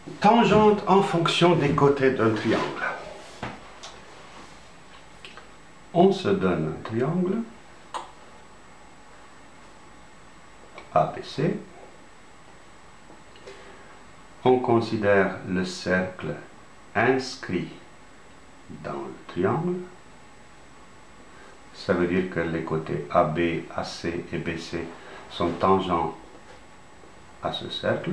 Tangente en fonction des côtés d'un triangle. On se donne un triangle ABC. On considère le cercle inscrit dans le triangle. Ça veut dire que les côtés AB, AC et BC sont tangents à ce cercle.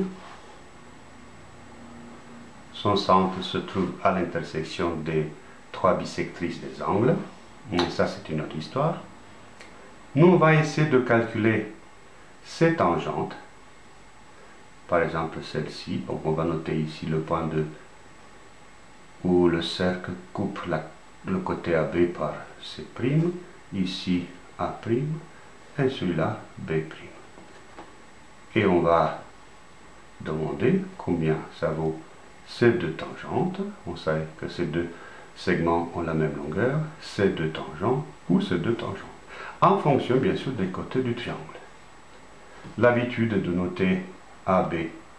Son centre se trouve à l'intersection des trois bisectrices des angles. Mais ça, c'est une autre histoire. Nous, on va essayer de calculer ces tangentes. Par exemple, celle-ci. Donc, on va noter ici le point où le cercle coupe le côté AB par C'. Ici, A'. Et celui-là, B'. Et on va demander combien ça vaut ces deux tangentes. On sait que ces deux segments ont la même longueur, ces deux tangents ou ces deux tangents, en fonction bien sûr des côtés du triangle. L'habitude est de noter AB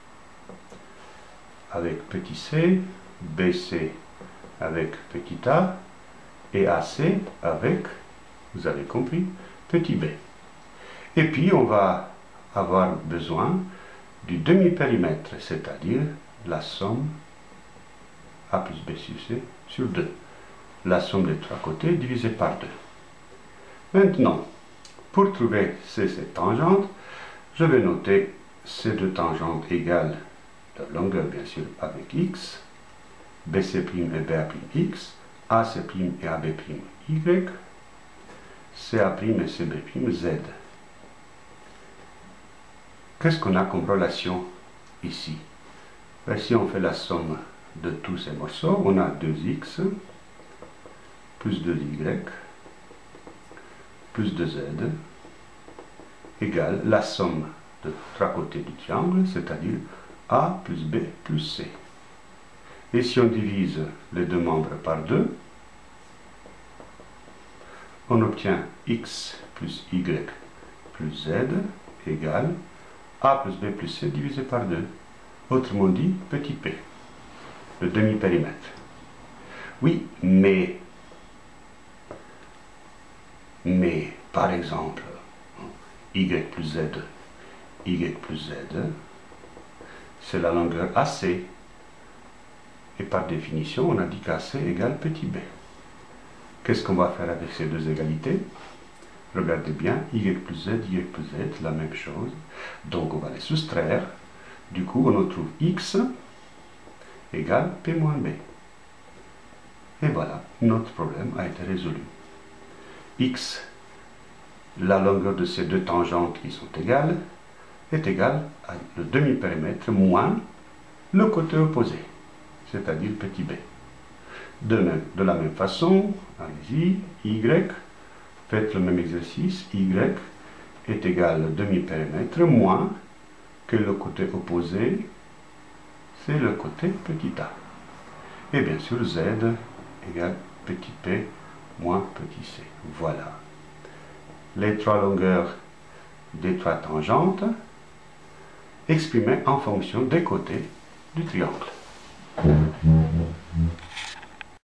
avec petit c, BC avec petit a et AC avec, vous avez compris, petit b. Et puis on va avoir besoin du demi-périmètre, c'est-à-dire la somme A plus B sur C sur 2. La somme des trois côtés divisée par 2. Maintenant, pour trouver ces tangentes, je vais noter ces deux tangentes égales de longueur, bien sûr, avec x, BC' et BA', AC' et AB' y, CA' et CB' z. Qu'est-ce qu'on a comme relation ici? Si on fait la somme de tous ces morceaux, on a 2x plus 2y plus 2z égale la somme de trois côtés du triangle, c'est-à-dire A plus B plus C. Et si on divise les deux membres par 2, on obtient x plus y plus z égale A plus B plus C divisé par 2. Autrement dit, petit p, le demi-périmètre. Oui, mais par exemple, y plus z, c'est la longueur AC. Et par définition, on a dit qu'AC égale petit b. Qu'est-ce qu'on va faire avec ces deux égalités? Regardez bien, y plus z, la même chose. Donc on va les soustraire. Du coup, on retrouve x égale p moins b. Et voilà, notre problème a été résolu. X, la longueur de ces deux tangentes qui sont égales, est égale à le demi-périmètre moins le côté opposé, c'est-à-dire petit b. De la même façon, allez-y, y, faites le même exercice, y est égal au demi-périmètre moins que le côté opposé, c'est le côté petit a. Et bien sûr, z égale petit p moins petit c. Voilà. Les trois longueurs des trois tangentes exprimées en fonction des côtés du triangle.